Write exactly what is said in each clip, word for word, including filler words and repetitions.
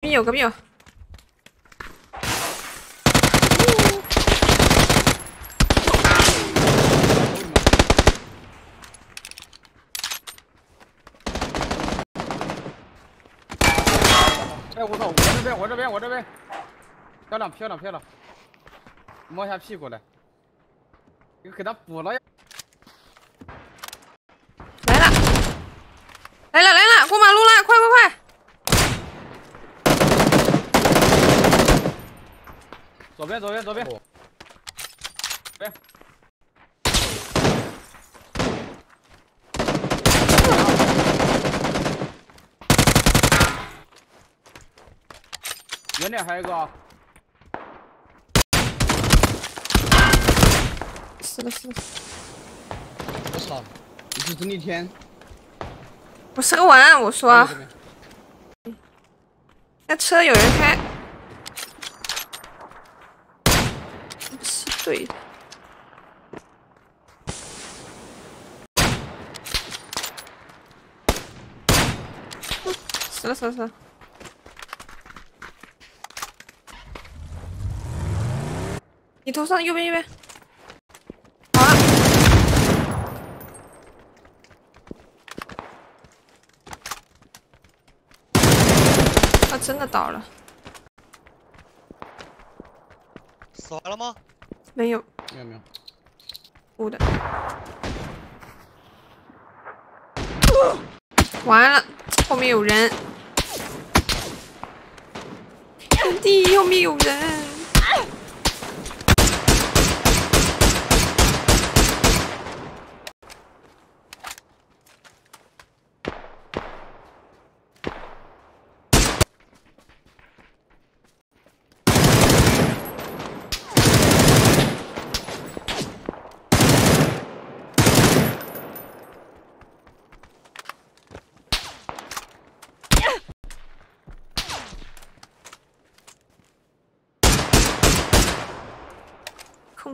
壁有，隔壁有。 哎，我操！我这边，我这边，我这边，漂亮，漂亮，漂亮！摸下屁股来，你给他补了呀！ 来了，来了，来了，过马路了，快快快！ 左边，左边，左边，左边。远点还有一个。 是的，是的。 我操！你是真的天？ 我是个玩，我说。那车有人开。 是对的。死了死了死了！你头上右边右边。好了。他真的倒了。 死完了吗？ 没有， 没有没有， 补的。完了，后面有人。兄弟，后面有人。空。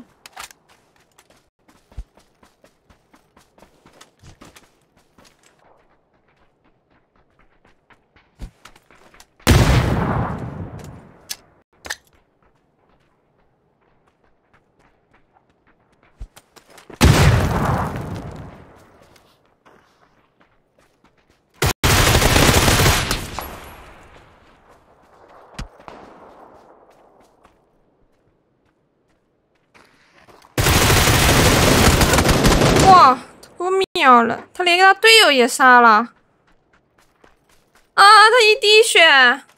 哇，多秒了！他连他队友也杀了。啊，他一滴血。